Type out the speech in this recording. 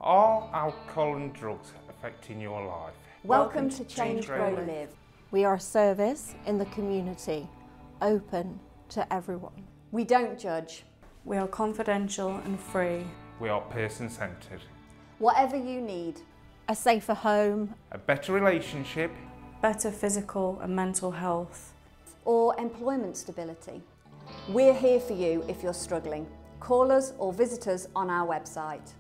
Are alcohol and drugs affecting your life? Welcome to Change, Grow, Live. We are a service in the community, open to everyone. We don't judge. We are confidential and free. We are person-centred. Whatever you need. A safer home. A better relationship. Better physical and mental health. Or employment stability. We're here for you if you're struggling. Call us or visit us on our website.